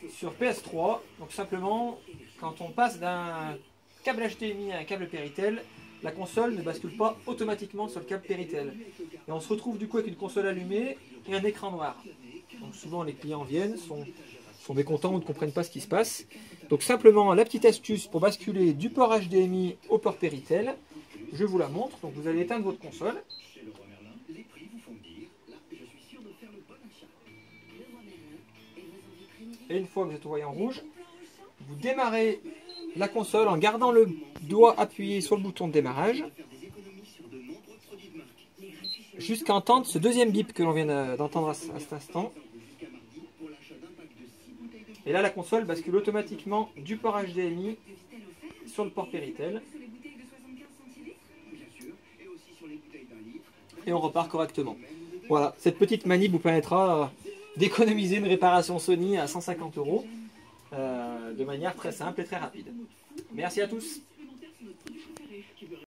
sur PS3, donc simplement, quand on passe d'un câble HDMI à un câble Péritel, la console ne bascule pas automatiquement sur le câble Péritel. Et on se retrouve du coup avec une console allumée et un écran noir. Donc souvent les clients viennent, sont mécontents ou ne comprennent pas ce qui se passe. Donc simplement la petite astuce pour basculer du port HDMI au port Péritel, je vous la montre. Donc vous allez éteindre votre console. Et une fois que vous êtes au voyant rouge, vous démarrez la console en gardant le doigt appuyé sur le bouton de démarrage jusqu'à entendre ce deuxième bip que l'on vient d'entendre à cet instant. Et là, la console bascule automatiquement du port HDMI sur le port Péritel. Et on repart correctement. Voilà, cette petite manip vous permettra d'économiser une réparation Sony à 150 € de manière très simple et très rapide. Merci à tous.